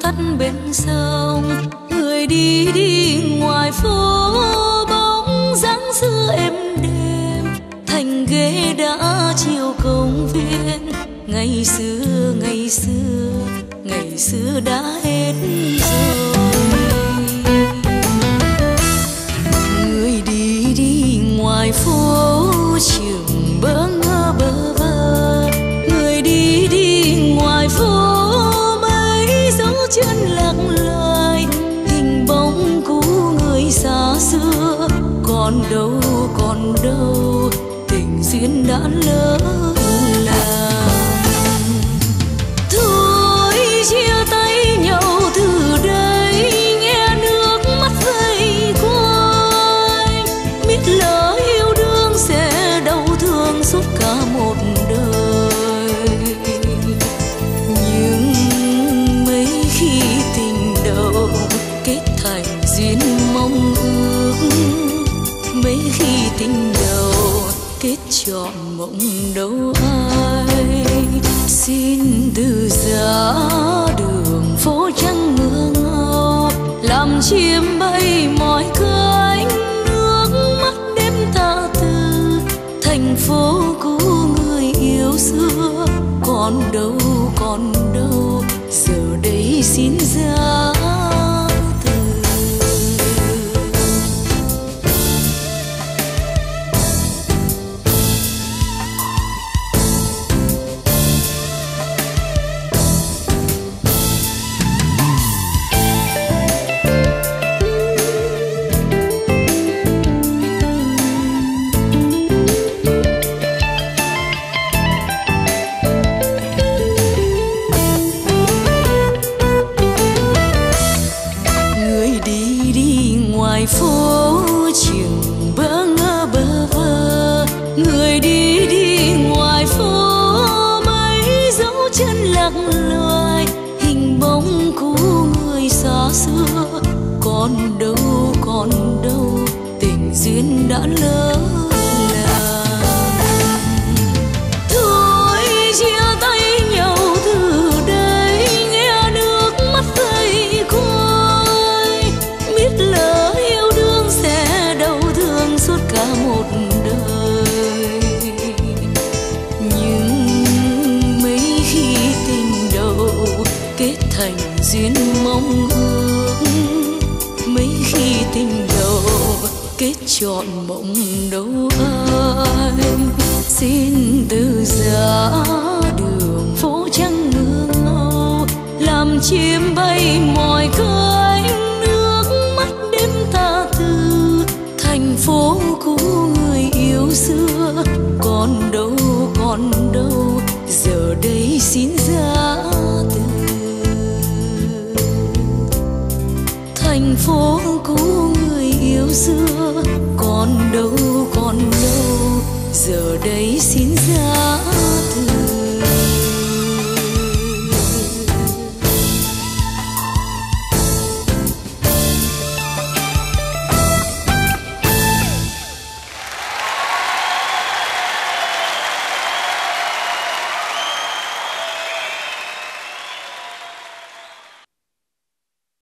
cát bên sông. Người đi đi ngoài phố, bóng dáng xưa êm đềm, thành ghế đã chiều công viên. Ngày xưa, ngày xưa, ngày xưa đã hết rồi. Người đi đi ngoài phố, trường bỡ ngỡ bơ vơ. Người đi đi ngoài phố, mấy dấu chân lạc lời, hình bóng cũ người xa xưa. Còn đâu, còn đâu, tình duyên đã lỡ làng. Thôi chia tay nhau từ đây, nghe nước mắt vây quanh. Biết lỡ yêu đương sẽ đau thương suốt cả một đời. Nhưng mấy khi tình đầu kết thành duyên mong ước, mấy khi tình đầu kết trọn mộng đâu ai. Xin từ giá đường phố trắng mưa ngâu, làm chim bay mỏi cánh nước mắt đêm tha từ. Thành phố cũ người yêu xưa, còn đâu, còn đâu, giờ đây xin giá từ. Phố trường bỡ ngỡ bơ vơ. Người đi đi ngoài phố, mấy dấu chân lạc loài, hình bóng cũ người xa xưa. Còn đâu, còn đâu, tình duyên đã lỡ làng. Thôi chia tay nhau từ đây, nghe nước mắt vây quanh. Biết lỡ suốt cả một đời. Nhưng mấy khi tình đầu kết thành duyên mong ước, mấy khi tình đầu kết trọn mộng đâu ai. Xin từ giá đường phố trắng mưa ngâu, làm chim bay mỏi cánh nước mắt đêm tha từ. Thành phố cũ người yêu xưa, còn đâu, còn đâu, giờ đây xin giá từ. Thành phố cũ người yêu xưa, còn đâu, còn đâu, giờ đây xin giá